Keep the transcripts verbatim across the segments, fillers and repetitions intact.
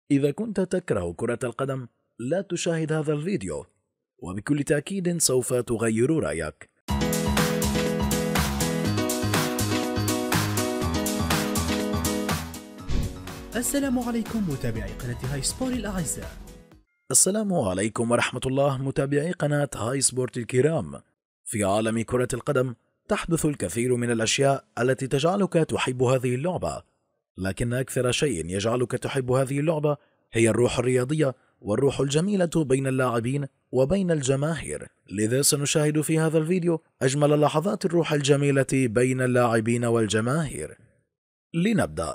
إذا كنت تكره كرة القدم لا تشاهد هذا الفيديو، وبكل تأكيد سوف تغير رأيك. السلام عليكم متابعي قناة هاي سبورت الأعزاء. السلام عليكم ورحمة الله متابعي قناة هاي سبورت الكرام. في عالم كرة القدم تحدث الكثير من الأشياء التي تجعلك تحب هذه اللعبة، لكن أكثر شيء يجعلك تحب هذه اللعبة هي الروح الرياضية والروح الجميلة بين اللاعبين وبين الجماهير. لذا سنشاهد في هذا الفيديو أجمل لحظات الروح الجميلة بين اللاعبين والجماهير. لنبدأ.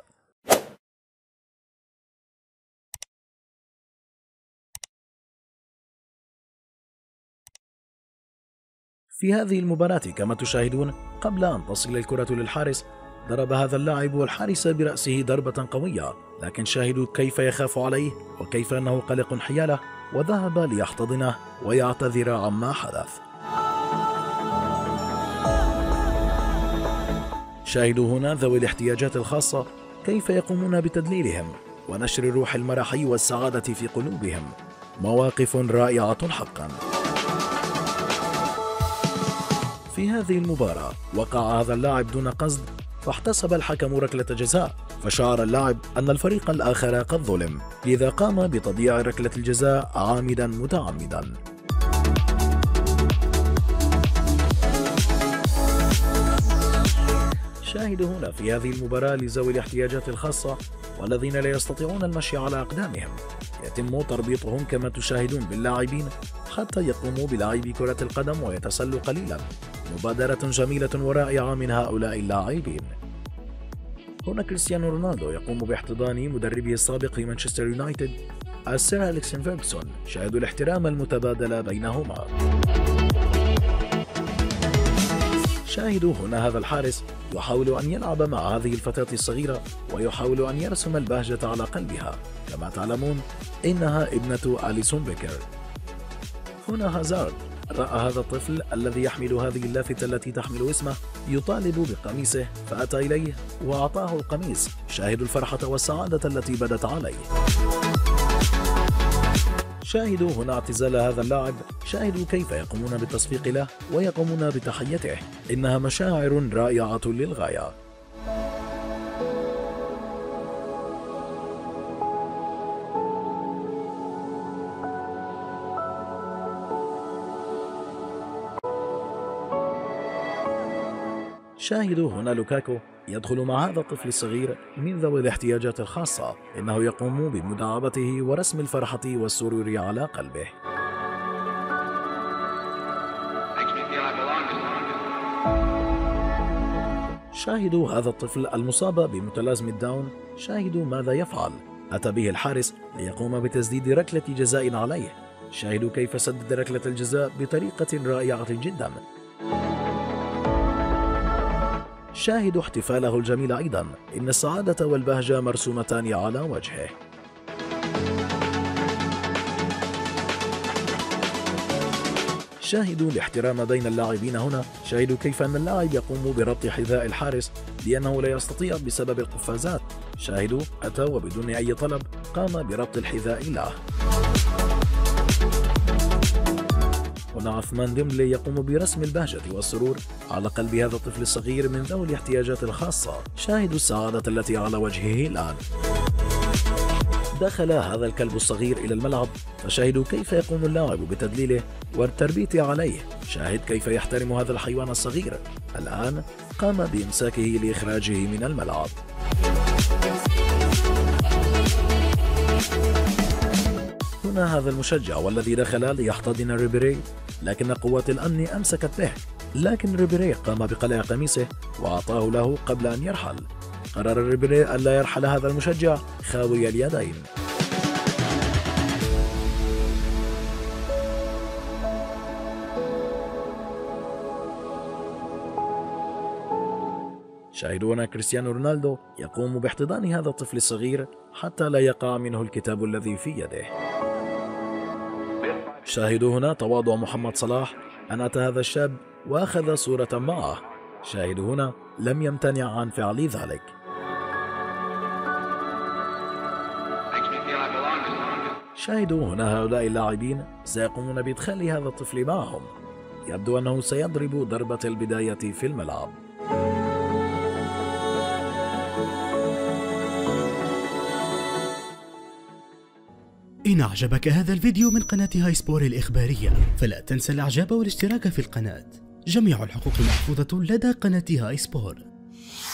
في هذه المباراة كما تشاهدون، قبل أن تصل الكرة للحارس ضرب هذا اللاعب الحارس برأسه ضربة قوية، لكن شاهدوا كيف يخاف عليه وكيف أنه قلق حياله، وذهب ليحتضنه ويعتذر عما حدث. شاهدوا هنا ذوي الاحتياجات الخاصة كيف يقومون بتدليلهم ونشر روح المرح والسعادة في قلوبهم. مواقف رائعة حقا. في هذه المباراة وقع هذا اللاعب دون قصد، فاحتسب الحكم ركلة جزاء، فشعر اللاعب أن الفريق الآخر قد ظلم، لذا قام بتضييع ركلة الجزاء عامدا متعمدا. شاهدوا هنا في هذه المباراة لذوي الاحتياجات الخاصة والذين لا يستطيعون المشي على أقدامهم، يتم تربيطهم كما تشاهدون باللاعبين حتى يقوموا بلعب كرة القدم ويتسلوا قليلا. مبادرة جميلة ورائعة من هؤلاء اللاعبين. هنا كريستيانو رونالدو يقوم باحتضان مدربه السابق في مانشستر يونايتد السير أليكس فيرغسون. شاهدوا الاحترام المتبادل بينهما. شاهدوا هنا هذا الحارس يحاول أن يلعب مع هذه الفتاة الصغيرة ويحاول أن يرسم البهجة على قلبها. كما تعلمون إنها ابنة أليسون بيكر. هنا هازارد رأى هذا الطفل الذي يحمل هذه اللافتة التي تحمل اسمه يطالب بقميصه، فأتى إليه وأعطاه القميص. شاهدوا الفرحة والسعادة التي بدت عليه. شاهدوا هنا اعتزال هذا اللاعب. شاهدوا كيف يقومون بالتصفيق له ويقومون بتحيته. إنها مشاعر رائعة للغاية. شاهدوا هنا لوكاكو يدخل مع هذا الطفل الصغير من ذوي الاحتياجات الخاصة، إنه يقوم بمداعبته ورسم الفرحة والسرور على قلبه. شاهدوا هذا الطفل المصاب بمتلازمة داون. شاهدوا ماذا يفعل. أتى به الحارس ليقوم بتسديد ركلة جزاء عليه. شاهدوا كيف سدد ركلة الجزاء بطريقة رائعة جدا. شاهدوا احتفاله الجميل أيضا. إن السعادة والبهجة مرسومتان على وجهه. شاهدوا الاحترام بين اللاعبين هنا. شاهدوا كيف أن اللاعب يقوم بربط حذاء الحارس لأنه لا يستطيع بسبب القفازات. شاهدوا أتى وبدون أي طلب قام بربط الحذاء له. هنا عثمان ديمبلي يقوم برسم البهجة والسرور على قلب هذا الطفل الصغير من ذوي الاحتياجات الخاصة. شاهدوا السعادة التي على وجهه الآن. دخل هذا الكلب الصغير إلى الملعب، فشاهدوا كيف يقوم اللاعب بتدليله والتربيت عليه. شاهد كيف يحترم هذا الحيوان الصغير. الآن قام بإمساكه لإخراجه من الملعب. هنا هذا المشجع والذي دخل ليحتضن ريبيري، لكن قوات الأمن أمسكت به، لكن ريبيري قام بقلع قميصه وأعطاه له قبل أن يرحل. قرر ريبيري ألا يرحل هذا المشجع خاوي اليدين. شاهدونا كريستيانو رونالدو يقوم باحتضان هذا الطفل الصغير حتى لا يقع منه الكتاب الذي في يده. شاهدوا هنا تواضع محمد صلاح أن أتى هذا الشاب وأخذ صورة معه. شاهدوا هنا لم يمتنع عن فعل ذلك. شاهدوا هنا هؤلاء اللاعبين سيقومون بإدخال هذا الطفل معهم. يبدو أنه سيضرب ضربة البداية في الملعب. إن أعجبك هذا الفيديو من قناة هاي سبور الإخبارية فلا تنسى الإعجاب والاشتراك في القناة. جميع الحقوق محفوظة لدى قناة هاي سبور.